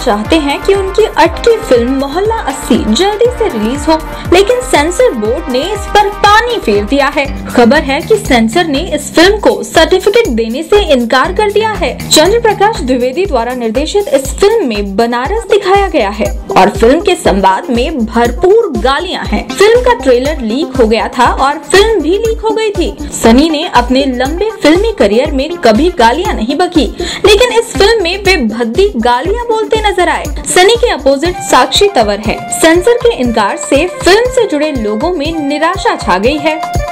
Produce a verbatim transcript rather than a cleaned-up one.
चाहते हैं कि उनकी अटकी फिल्म मोहल्ला अस्सी जल्दी से रिलीज हो, लेकिन सेंसर बोर्ड ने इस पर पानी फेर दिया है। खबर है कि सेंसर ने इस फिल्म को सर्टिफिकेट देने से इनकार कर दिया है। चंद्र प्रकाश द्विवेदी द्वारा निर्देशित इस फिल्म में बनारस दिखाया गया है और फिल्म के संवाद में भरपूर गालियां हैं। फिल्म का ट्रेलर लीक हो गया था और फिल्म भी लीक हो गई थी। सनी ने अपने लंबे फिल्मी करियर में कभी गालियां नहीं बकी, लेकिन इस फिल्म में वे भद्दी गालियां बोलते नजर आए। सनी के अपोजिट साक्षी तंवर है। सेंसर के इनकार से फिल्म से जुड़े लोगों में निराशा छा गई है।